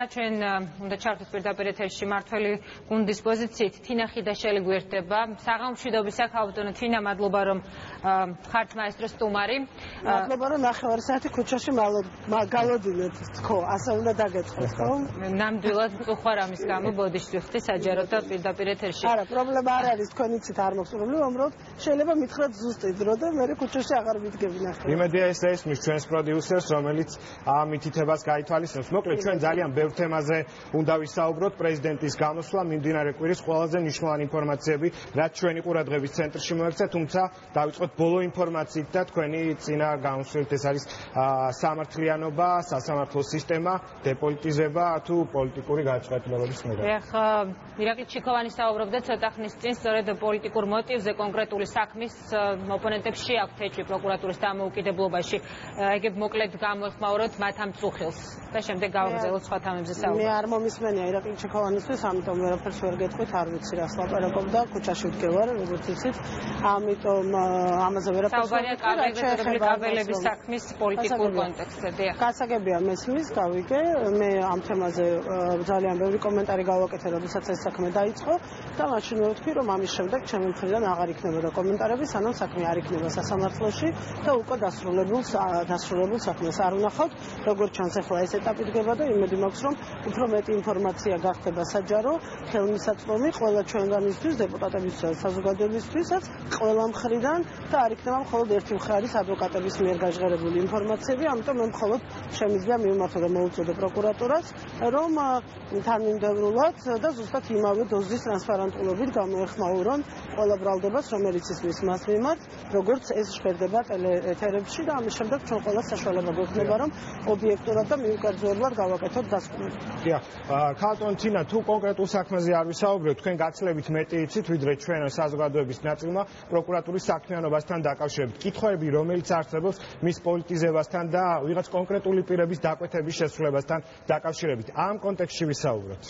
ჩვენ უნდა ჩართოთ პირდაპირ ეთერში მართველი გუნდის პოზიციით თინა ხიდაშელი გვერდება. საღამომშვიდობის აქ ავტონო თინა, მადლობა რომ ხართ მაესტრო სტუმარი. მადლობა რომ 9 საათი ქუჩაში გალოდინეთ თქო, ასე უნდა დაგეწყოთ, ხო? ნამდვილად მწუხვარ ამის გამო, ბოდიშს ვიხდი საჯაროდ და პირდაპირ ეთერში. არა, პრობლემა არ არის, თქვენ იცით არ მაქვს პრობლემა, უბრალოდ შეიძლება მითხრათ ზუსტი დრო და მე ქუჩაში აღარ მიდგები ნახე. იმედია ეს ესმის ჩვენს პროდიუსერს, რომელიც ამ მითითებას გაითვალისწინებს. მოკლედ ჩვენ ძალიან ბევრ თემაზე უნდა ვისაუბროთ. პრეზიდენტის გამოსვლა მიმდინარე კვირის ყველაზე მნიშვნელოვანი ინფორმაციები, რაც ჩვენი ყურადღების ცენტრში მოექცა, თუმცა დავიწყოთ ბოლო ინფორმაციით და თქვენი წინა გამოსვლით, ეს არის სამართლიანობა, სასამართლო სისტემა, დეპოლიტიზება თუ პოლიტიკური გაჭირვებების მიღება. ეხლა ირაკლი ჩიქოვანი საუბრობდა ცოტა ხნის წინ სწორედ პოლიტიკურ მოტივზე, კონკრეტული საქმის ოპონენტებს შეაქვთ ეჭვი პროკურატურის დამოუკიდებლობაში. ეგებ მოკლედ გამოეხმაუროთ მათ ამ წუხილს და შემდეგ გავაგრძელოთ სხვა თემებზე. მე არ მომისმენია ირაკლი ჩიქოვანისთვის, ამიტომ ვერაფერს ვერ გეტყვით, არ ვიცი რას ლაპარაკობ და ქუჩაში ვდგევარ, როგორც იცით, ამიტომ ამაზე ვერაფერს ვერ გეტყვით. კაბელების საქმის პოლიტიკურ კონტექსტზე. გასაგებია მესმის, გავიგე, მე ამ თემაზე ძალიან ბევრი კომენტარი გავაკეთე, როდესაც ეს საქმე დაიწყო და მაშინ ვთქვი, რომ ამის შემდეგ ჩემი მხრიდან აღარ იქნებოდა კომენტარები, სანამ საქმე არ იქნება სასამართლოში და უკვე დასრულებულ საქმეს არ ვნახავთ. როგორც ჩანს, ახლა ეს ეტაპი დგება და იმედი მაქვს, რომ უფრო მეტი ინფორმაცია გახდება საჯარო, ხელმისაწვდომი ყველა ჩვენგანისთვის, დეპუტატებისთვისაც, საზოგადოებისთვისაც, ყველა მხრიდან და არ იქნება მხოლოდ ერთი მხარის ადვოკატების მიერ გაჟღერებული ინფორმაციები, ამიტომ მე მხოლოდ შემიძლია მივმართო და მოუწოდე პროკურატურას, რომ თანმიმდევრულად და ზუსტად იმავე დოზის ტრანსპარენტულობით გამოეხმაურონ ყველა ბრალდებას, რომელიც ისმის მას მიმართ, როგორც ეს ჟღერდება ტელეეთერებში და ამის შემდეგ ჩვენ ყველა საშუალება გვექნება, რომ ობიექტურად და მიუკერძოებლად გავაკეთოთ დასკვნები. დიახ, ქალტონ თინა, თუ კონკრეტულ საქმეზე არ ვისაუბრებთ, თქვენ გაცილებით მეტი იცით, ვიდრე ჩვენ საზოგადოების ნაწილმა პროკურატურის საქმიანობასთან დაკავშირებით. კითხვები, რომელიც არსებობს მის პოლიტიზებასთან და ვიღაც კონკრეტული პირების დაკვეთების შესრულებასთან დაკავშირებით. ამ კონტექსტში ვისაუბროთ.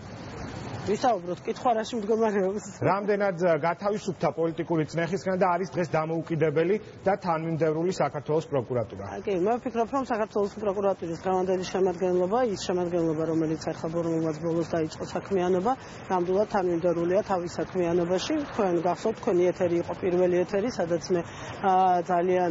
ვისაუბროთ, კითხვა რაში მდგომარეობს. რამდენად გათავისუფლდა პოლიტიკური წნეხისგან და არის დღეს დამოუკიდებელი და თანმიმდევრული საქართველოს პროკურატურა? კი, მე ვფიქრობ, რომ საქართველოს პროკურატურის დღევანდელი შემადგენლობა, ის შემადგენლობა, რომელიც ახლა ბორომოვაც ბოლოს დაიწყო საქმიანობა, ნამდვილად თანმიმდევრულია თავის საქმიანობაში. თქვენ გახსოვთ, თქვენი ეთერი იყო პირველი ეთერი, სადაც მე ძალიან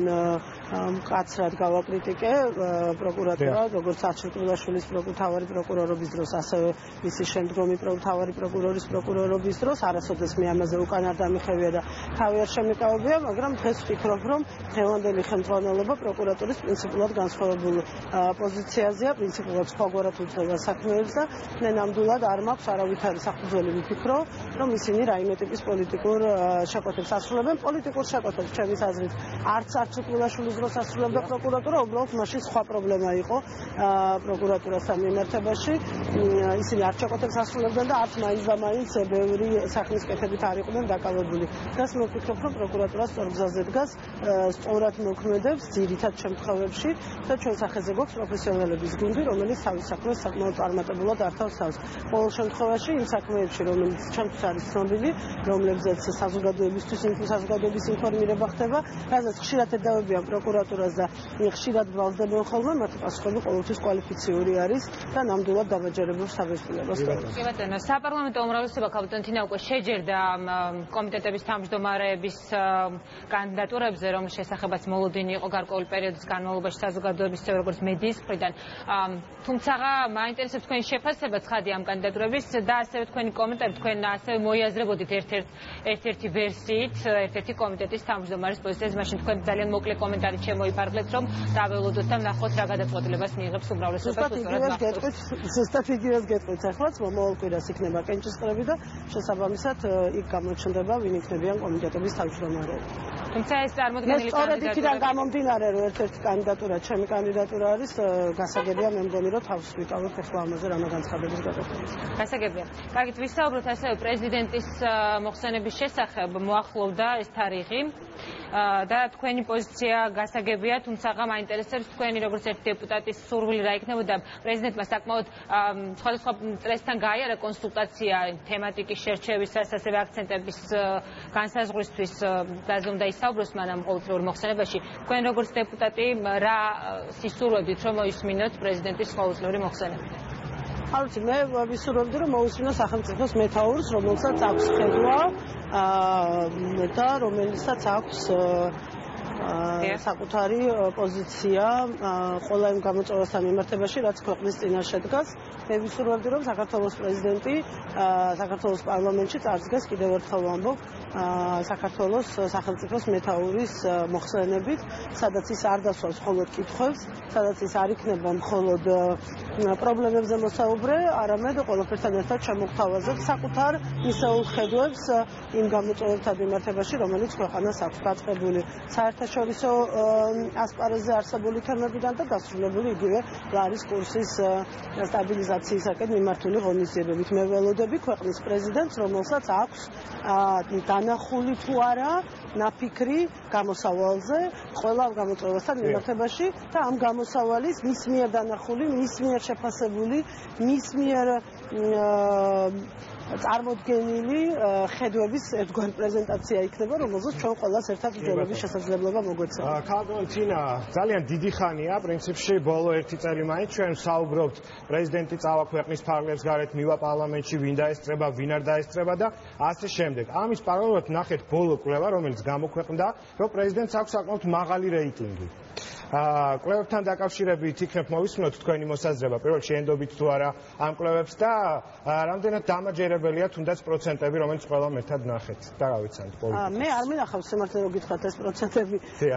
მკაცრად გავაკრიტიკე პროკურატურა, როგორც არჩილაშვილის თავარი პროკურორობის დროს, ასევე მისი შემდგომი თავარი პროკურორის პროკურორობის დროს, არასოდეს მე ამაზე უკან არ დამიხევია და თავი არ შემიკავებია, მაგრამ დღეს ვფიქრობ, რომ დღევანდელი ხელმძღვანელობა პროკურატურის პრინციპულად განსხვავებულ პოზიციაზეა, პრინციპულად სხვაგვარად უძღვება საქმეებს და მე ნამდვილად არ მაქვს არავითარი საფუძველი ვიფიქრო, რომ ისინი რაიმე ტიპის პოლიტიკურ შეკვეთებს ასრულებენ. პოლიტიკურ შეკვეთებს ჩემის აზრით არც არჩილაშვილის დროს ასრულებდა პროკურატურა, უბრალოდ მაშინ სხვა პრობლემა იყო პროკურატურასთან მიმართებაში. ისინი არ შეკვეთებს ასრულებდნენ და არც მაინც და მაინც ბევრი საქმის კეთებით არ იყვნენ დაკავებული. დღეს მე ვფიქრობ, რომ პროკურატურა სწორ გზაზე დგას, სწორად მოქმედებს ძირითად შემთხვევებში და ჩვენ სახეზე გვაქვს პროფესიონალების გუნდი, რომელიც თავის საქმეს საკმაოდ წარმატებულად ართავს თავს. ყოველ შემთხვევაში იმ საქმეებში, რომელიც ჩემთვის არის ცნობილი, რომლებზეც საზოგადოების ინფორმირება ხდება, რაზეც ხშირად ედავებიან პროკურატურას და ხშირად ბრალდებიან ხოლმე, მათი პასუხები ყოველთვის კვალიფიციური არის და ნამდვილად დამაჯერებელ საბესპილებას სტორებს. კი ბატონო, საპარლამენტო უმრავლესობა ქალბატონ თინა უკვე შეჯერდა კომიტეტების თავმჯდომარეების კანდიდატურებზე, რომლის შესახებაც მოლოდინი იყო გარკვეული პერიოდის განმავლობაში საზოგადოების წევრ, როგორც მედიის მხრიდან. თუმცა მაინტერესებს თქვენი შეფასება ცხადი ამ კანდიდატურების და ასევე თქვენი კომენტარი, თქვენ ასევე მოიაზრებოდით ერთ-ერთი ვერსიით, ერთ-ერთი კომიტეტის თავმჯდომარის პოზიციაზე, მაშინ თქვენ ძალიან მოკლე კომენტარი შემოიფარგლეთ, რომ დაველოდოთ და ვნახოთ რა გადაწყვეტილებას მიიღებს უმრავლესობა. ზუსტად იგივეს გეტყვით ახლაც, მომავალ კვირას იქნება კენჭისყრები და შესაბამისად იქ გამოჩნდება, ვინ იქნებიან კომიტეტების თავმჯდომარეები. თუმცა ეს წარმოდგენილი სწორედ იქიდან გამომდინარე, რომ ერთ-ერთი კანდიდატურა, ჩემი კანდიდატურა არის, გასაგებია მე მგონი, რომ თავს ვიკავებ ახლა ამაზე რამე განცხადების გაკეთებას. გასაგებია. კარგით, ვისაუბროთ ასევე პრეზიდენტის მოხსენების შესახებ, მოახლოვდა ეს თარიღი. და თქვენი პოზიცია გასაგებია, თუმცა მაინტერესებს თქვენი როგორც ერთი დეპუტატის სურვილი რა იქნებოდა პრეზიდენტმა საკმაოდ სხვადასხვა წრესთან გაიარა კონსულტაცია თემატიკის შერჩევისას, ასევე აქცენტების განსაზღვრისთვის დაზე უნდა ისაუბროს მანამ ყოველდღიურ მოხსენებაში. თქვენ როგორც დეპუტატი რა სისურვებდით რომ მოისმინოთ პრეზიდენტის ყოველდღიური მოხსენება? არ ვიცი, მე ვისურვებდი, რომ მოусმინოს სახელმწიფოს მეთაურს, რომელსაც აქვს ხედვა და რომელსაც აქვს საკუთარი პოზიცია ყველა იმ გამოწვევასთან მიმართებაში, რაც ქვეყნის წინაშე დგას. მე ვისურვებდი, რომ საქართველოს პრეზიდენტი საქართველოს პარლამენტში წარსდგეს კიდევ ერთხელ ვამბობ საქართველოს სახელმწიფოს მეთაურის მოხსენებით, სადაც ის არ დასვავს მხოლოდ კითხვებს, სადაც ის არ იქნება მხოლოდ პრობლემებზე მოსაუბრე, არამედ ყველაფერთან ერთად შემოგთავაზებს საკუთარ მისეულ ხედვებს იმ გამოწვევებთან მიმართებაში, რომელიც ქვეყანას აქვს დაწყებული საერთაშორისო ასპარეზზე არსებული თემებიდან და დასრულებული იგივე ლარის კურსის სტაბილიზაციისაკენ მიმართული ღონისძიებებით. მე ველოდები ქვეყნის პრეზიდენტს, რომელსაც აქვს დანახული თუ არა ნაფიქრი გამოსავალზე ყველა ამ გამოწვევასთან მიმართებაში და ამ გამოსავალის მის მიერ დანახული, მის მიერ შეფასებული, მის მიერ წარმოდგენილი ხედვების ერთგვარი პრეზენტაცია იქნება, რომელზეც ჩვენ ყველას ერთად ვიძულების შესაძლებლობა მოგვეცემა. ქალბატონო, ძალიან დიდი ხანია, პრინციპში ბოლო 1 წელი მაინც ჩვენ საუბრობთ, პრეზიდენტი წავა ქვეყნის ფარგლებს გარეთ, მივა პარლამენტში, ვინ დაესწრება, ვინ არ დაესწრება და ასე შემდეგ. ამის პარალელურად ნახეთ ბოლო კვლევა, რომელიც გამოქვეყნდა, რომ პრეზიდენტს აქვს საკმაოდ მაღალი რეიტინგი. კვლევებთან დაკავშირებით იქნებ მოვისმინოთ თქვენი მოსაზრება, პირველ რიგში ენდობით თუ არა ამ კვლევებს და რამდენად დამაჯერებელია თუნდაც პროცენტები, რომელიც ყველამ ერთად ნახეთ. დავიცანთ პოლიტიკას. მე არ მინახავს სიმართლე რომ გითხრათ ეს პროცენტები.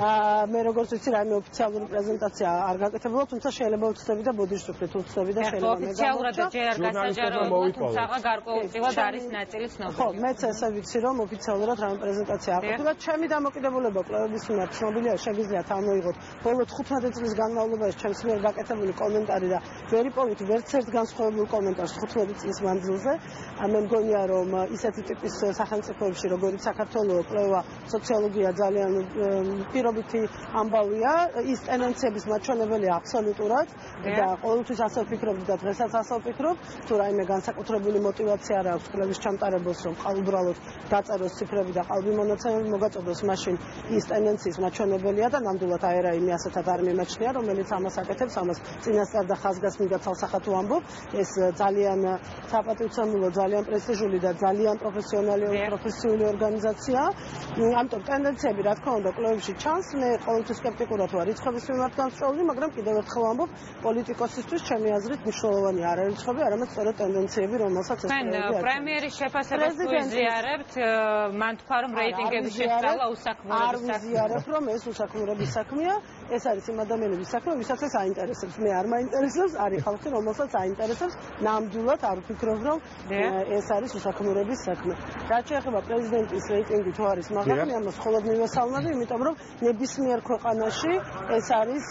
მე როგორც ვიცი, რაიმე ოფიციალური პრეზენტაცია არ გაკეთებულა, თუმცა შეიძლება ვცდები და ბოდიშს ვფრით, ვცდები და შეიძლება მე ოფიციალურად ჯერ არ გასაჯაროებულა, თუმცა გარკვეულწილად არის ნაწილი ცნობილი. ხო, მეც ესე ვიცი, რომ ოფიციალურად რაიმე პრეზენტაცია არ ყოფილა. ჩემი დამოკიდებულება კვლევების მიმართ ცნობილია, შეგიძლიათ ამოიღოთ. ბოლო 15 წლის განმავლობაში ჩემს მიერ გაკეთებული კომენტარი და ვერ იპოვით ვერც ერთ განსხვავებულ კომენტარს 15 წლის მანძილზე. მე მგონია, რომ ისეთი ტიპის სახელმწიფოებში, როგორც საქართველოს კვლევა სოციოლოგია ძალიან პირობითი ამბავია, ის ტენდენციების მაჩვენებელია აბსოლუტურად და ყოველთვის ასე ვფიქრობ და დღესაც ასე ვფიქრობ, თუ რაიმე განსაკუთრებული мотиваცია არ აქვს კვლევის ჩამტარებელს, რომ უბრალოდ დაწეროს ციფრები და ყალბი მონაცემები მოგაწოდოს, მაშინ ის ტენდენციის მაჩვენებელია და ნამდვილად აერაიმი ასეთად არ მიმაჩნია, რომელიც ამას აკეთებს, ამას წინასწარ და ხაზგასმით და ცალსახად ვამბობ. ეს ძალიან საპატივცემულო, ძალიან პრესტიჟული და ძალიან პროფესიული ორგანიზაცია. ამიტომ ტენდენციები, რა თქმა უნდა, კვლევებში ჩანს. მე ყოველთვის სკეპტიკურად ვარ რიცხვების მიმართ განსწავლული, მაგრამ კიდევ ერთხელ ვამბობ, პოლიტიკოსისთვის ჩემი აზრით მნიშვნელოვანი არ არის რიცხვები, არამედ სწორედ ტენდენციები, რომელსაც ეს კვლევები აქვს. პრემიერის შეფასებას თუ იზიარებთ, მან თქვა, რომ რეიტინგების შეცვალა უსაქმურობის საქმეა. არ ვიზიარებ, რომ ეს უსაქმურობის საქმეა. ეს არის იმ ადამიანების საქმე, ვისაც ეს აინტერესებს. მე არ მაინტერესებს, არის ხალხი, რომელსაც აინტერესებს. ნამდვილად არ ვფიქრობ, რომ ეს არის უსაქმურების საქმე. რაც შეეხება პრეზიდენტის რეიტინგი თუ არის მაღალი, ამას მხოლოდ მივესალმები, იმიტომ რომ ნებისმიერ ქვეყანაში ეს არის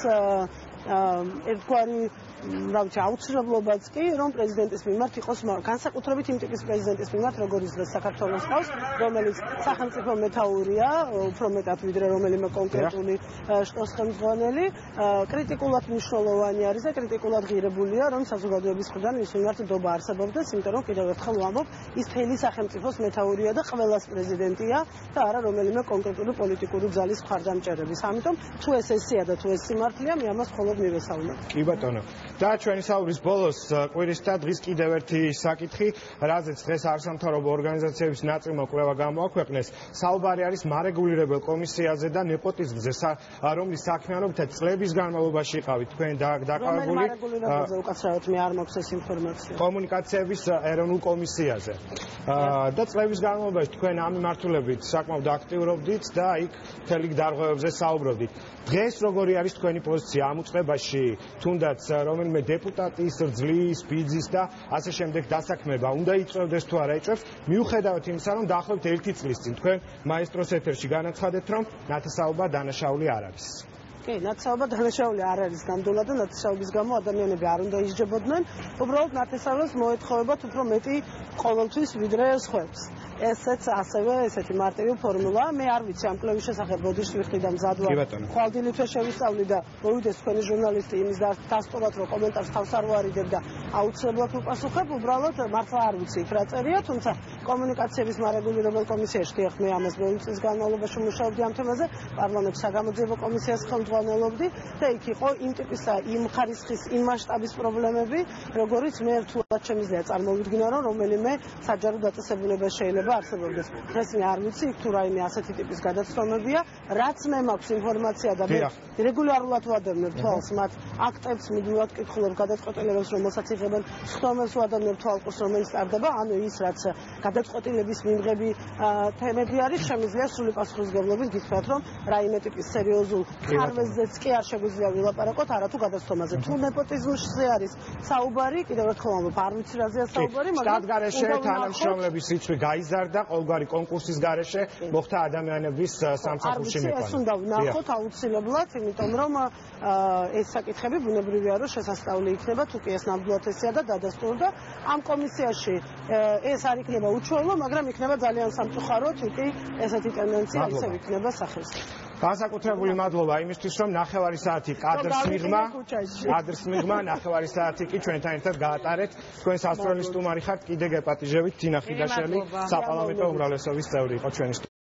ერთგვარი აუცილებლობაც კი, რომ პრეზიდენტის მიმართ იყოს განსაკუთრებით იმ ტიპის პრეზიდენტის მიმართ, როგორიც დღეს საქართველოს ყავს, რომელიც სახელმწიფო მეთაურია, უფრო მეტად ვიდრე რომელიმე კონკრეტული შტოს ხელმძღვანელი, კრიტიკულად მნიშვნელოვანი არის და კრიტიკულად ღირებულია, რომ საზოგადოების მხრიდან ის მიმართ დობა არსებობდეს, იმიტომ რომ კიდევ ერთხელ ვამბობ, ის მთელი სახელმწიფოს მეთაურია და ყველას პრეზიდენტია და არა რომელიმე კონკრეტული პოლიტიკური ძალის მხარდამჭერების. ამიტომ თუ ეს ესეა და თუ ეს სიმართლეა, მე ამას მხოლოდ მივესალმებ. კი ბატონო. და ჩვენი საუბრის ბოლოს კვირის და დღის კიდევ ერთი საკითხი, რაზეც დღეს არასამთავრობო ორგანიზაციების ნაწილმა კვლევა გამოაქვეყნეს, საუბარი არის მარეგულირებელ კომისიაზე და ნეპოტიზმზე, რომლის საქმიანობითაც წლების განმავლობაში იყავით თქვენ დაკავებული. მარეგულირებელზე უკაცრავად მე არ მაქვს ეს ინფორმაცია. კომუნიკაციების ეროვნულ კომისიაზე. და წლების განმავლობაში თქვენ ამ მიმართულებით საკმაოდ აქტიურობდით და იქ მთელი დარღვევებზე საუბრობდით. დღეს როგორი არის თქვენი პოზიცია ამ უწყებაში, თუნდაც რომელიმე დეპუტატის რძლის, ბიძის და ასე შემდეგ დასაქმება უნდა იწევდეს თუ არა იწევს, მიუხედავად იმისა, რომ დაახლოებით 1 წლის წინ თქვენ მაესტროს ეთერში განაცხადეთ, რომ ნათესაობა დანაშაული არ არის. კი, ნათესაობა დანაშაული არ არის ნამდვილად და ნათესაობის გამო ადამიანები არ უნდა ისჯებოდნენ, უბრალოდ ნათესავებს მოეთხოვებათ უფრო მეტი ყოველთვის ვიდრე სხვებს. ესეც ასევე ესეთი მარტივი ფორმულაა. მე არ ვიცი ამ კვლევის შესახებ ბოდიშს ვიხდი და მზად ვარ. ხვალდილითვე შევისწავლი და მოვიდეს თქვენი ჟურნალისტი იმის დასტოვად, რომ კომენტარს თავს არ ვარიდებ და აუცილებლად უპასუხებ, უბრალოდ მართლა არ ვიცი იქ რა წერია, თუმცა კომუნიკაციების მარეგულირებელ კომისიაში ხდიახ მე ამას 2 წლის განმავლობაში მუშაობდი ამ თემაზე, პარლამენტის საგამოძიებო კომისიას ხელმძღვანელი ხელმძღვანელობდი და იქ იყო იმ ტიპისა, იმ ხარისხის, იმ მასშტაბის პრობლემები, როგორიც მე რთულად შემიძლია წარმოვიდგინო, რომ რომელიმე საჯარო დაწესებულება შეიძლება არსებობდეს. დღეს მე არ ვიცი, თუ რაიმე ასეთი ტიპის გადაცდომებია, რაც მე მაქვს ინფორმაცია და მე რეგულარულად ვადევნებ თვალს მათ აქტებს, მუდმივად კითხულობ გადაწყვეტილებებს, რომელსაც იღებენ, სხდომებს ვადევნებ თვალყურს, რომელიც ტარდება, ანუ ის რაც გადაწყვეტილების მიმღები თემები არის, შემიძლია სრული პასუხისმგებლობით გითხრათ, რომ რაიმე ტიპის სერიოზულ ხარვეზეც კი არ შეგვიძლია ვილაპარაკოთ, არათუ გადაცდომაზე. თუ ნეპოტიზმზე არის საუბარი, კიდევ ერთხელ ვამბობ, არ ვიცი რაზეა საუბარი, მაგრამ შტატგარეშე თანამშრომლების რიცხვი გაიზარდა, ყოველგვარი კონკურსის გარეშე მოხდა ადამიანების სამსახურში მიყვანა. ეს უნდა ვნახოთ აუცილებლად, იმიტომ რომ ეს საკითხები ბუნებრივია, რომ შესასწავლი იქნება, თუ კი ეს ნამდვილად ესეა და დადასტურდა. ამ კომისიაში ეს არ იქნება უჩვეულო, მაგრამ იქნება ძალიან სამწუხარო, თუ კი ესეთი ტენდენცია ისევ იქნება სახელმწიფო. განსაკუთრებული მადლობა იმისთვის, რომ 9 საათი კადრს მიღმა, 9 საათი კი ჩვენთან ერთად გაატარეთ. თქვენ სასწრაფო სტუმარი ხართ, კიდე გეპატიჟებით, თინა ხიდაშელი, საპარლამენტო უმრავლესობის წევრი იყო ჩვენი